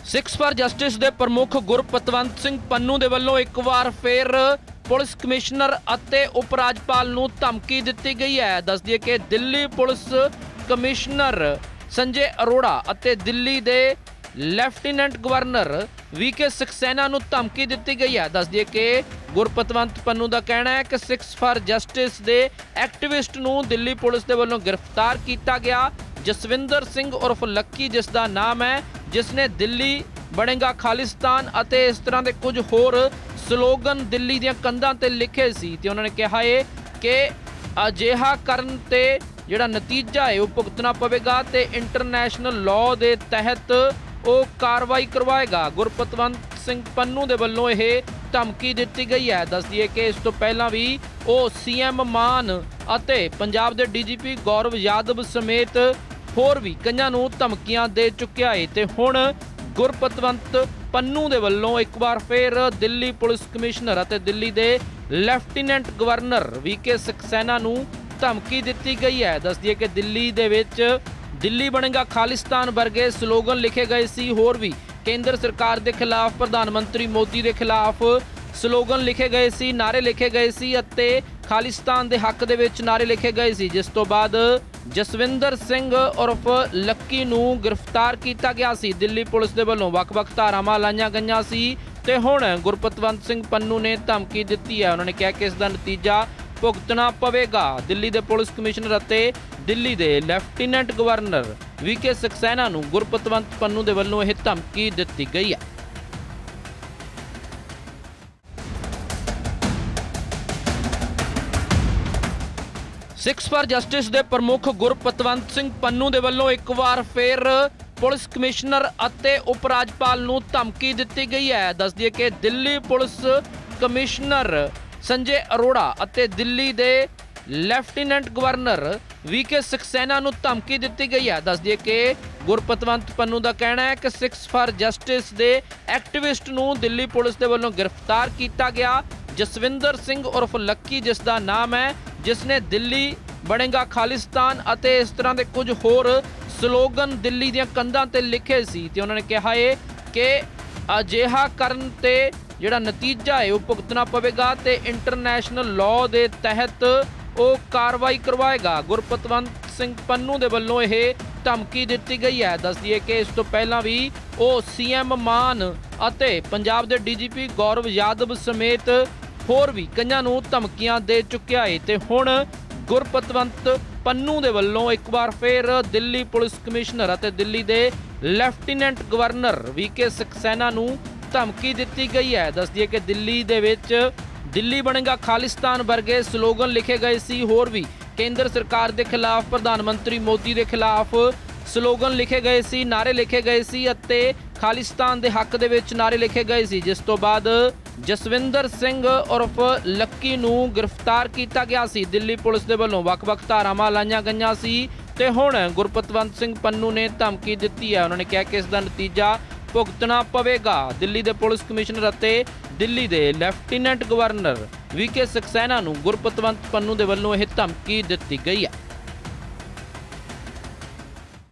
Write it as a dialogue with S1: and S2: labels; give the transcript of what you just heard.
S1: Six for Justice के प्रमुख गुरपतवंत सिंह पन्नू के वलों एक बार फिर पुलिस कमिश्नर अते उप राजपाल नूं धमकी दी गई है। दस दिए कि दिल्ली पुलिस कमिश्नर संजय अरोड़ा अते दिल्ली के लैफ्टिनेंट गवर्नर वीके सक्सेना नूं धमकी दी गई है। दस दिए कि गुरपतवंत पन्नू का कहना है कि सिक्स फॉर जस्टिस के एक्टिविस्ट नूं दिल्ली पुलिस के वलों गिरफ्तार किया गया। जसविंदर सिंह उर्फ लक्की जिसका नाम है, जिसने दिल्ली बनेगा खालिस्तान अते इस तरह के कुछ होर स्लोगन दिल्ली ਦੀਆਂ ਕੰਧਾਂ ਤੇ लिखे सी ते उन्होंने कहा है कि अजिहा करन ते ਜਿਹੜਾ नतीजा है वह भुगतना पवेगा ते इंटरनेशनल लॉ के तहत वो कार्रवाई करवाएगा। गुरपतवंत सिंह पन्नू के वलों यह धमकी दी गई है। दस दिए कि इस तो पहला भी वो CM मान अते पंजाब के DGP गौरव यादव समेत होर भी कईयां नूं धमकियां दे चुकिया है ते हुण गुरपतवंत पन्नू के वलों एक बार फिर दिल्ली पुलिस कमिश्नर अते दिल्ली के लैफ्टिनेंट गवर्नर वीके सक्सेना नूं धमकी दी गई है। दस दिए कि दिल्ली दे विच दिल्ली बनेगा खालिस्तान वर्गे स्लोगन लिखे गए सी। होर भी केंद्र सरकार के खिलाफ, प्रधानमंत्री मोदी के खिलाफ स्लोगन लिखे गए सी, नारे लिखे गए सी अते खालिस्तान के हक दे विच नारे लिखे गए सी। जिस तो बाद जसविंदर सिंह उर्फ लक्की नूं गिरफ्तार किया गया सी। दिल्ली पुलिस के वलों वख-वख धारावां लाईआं गईआं सी ते हुण गुरपतवंत सिंह पन्नू ने धमकी दी है। उन्होंने कहा कि इसका नतीजा भुगतना पवेगा। दिल्ली के पुलिस कमिश्नर अते दिल्ली के लैफ्टिनेंट गवर्नर वीके सक्सेना नूं गुरपतवंत पन्नू के वलों यह धमकी दी गई है। सिक्स फॉर जस्टिस के प्रमुख गुरपतवंत सिंह पन्नू के वलों एक बार फिर पुलिस कमिश्नर अते उप राजपाल नूं धमकी दी गई है। दस दिए कि दिल्ली पुलिस कमिश्नर संजय अरोड़ा अते दिल्ली के लैफ्टिनेंट गवर्नर वीके सक्सेना नूं धमकी दी गई है। दस दिए कि गुरपतवंत पन्नू का कहना है कि सिक्स फॉर जस्टिस के एक्टिविस्ट नूं दिल्ली पुलिस के वलों गिरफ्तार किया गया। जसविंदर सिंह उर्फ लक्की जिसका नाम है, जिसने दिल्ली बनेगा खालिस्तान अते इस तरह के कुछ होर स्लोगन दिल्ली ਦੀਆਂ ਕੰਧਾਂ ਤੇ लिखे सी ते उन्होंने कहा है कि अजिहा करन ते ਜਿਹੜਾ नतीजा है वह भुगतना पवेगा ते इंटरनेशनल लॉ के तहत वो कार्रवाई करवाएगा। गुरपतवंत सिंह पन्नू के वलों यह धमकी दी गई है। दस दिए कि इस तो पहला भी वो CM मान अते पंजाब के DGP गौरव यादव समेत होर भी कईयां नूं धमकियां दे चुकिया है ते हुण गुरपतवंत पन्नू के वलों एक बार फिर दिल्ली पुलिस कमिश्नर अते दिल्ली के लैफ्टिनेंट गवर्नर वीके सक्सेना नूं धमकी दी गई है। दस दिए कि दिल्ली दे विच दिल्ली बनेगा खालिस्तान वर्गे स्लोगन लिखे गए सी। होर भी केंद्र सरकार के खिलाफ, प्रधानमंत्री मोदी के खिलाफ स्लोगन लिखे गए सी, नारे लिखे गए सी अते खालिस्तान के हक दे विच नारे लिखे गए सी। जिस तो बाद जसविंदर सिंह उर्फ लक्की नूं गिरफ्तार किया गया सी। दिल्ली पुलिस के वलों वख-वख धारावां लाईआं गईआं सी ते हुण गुरपतवंत सिंह पन्नू ने धमकी दी है। उन्होंने कहा कि इसका नतीजा भुगतना पवेगा। दिल्ली के पुलिस कमिश्नर अते दिल्ली के लैफ्टिनेंट गवर्नर वीके सक्सेना नूं गुरपतवंत पन्नू के वलों यह धमकी दी गई है।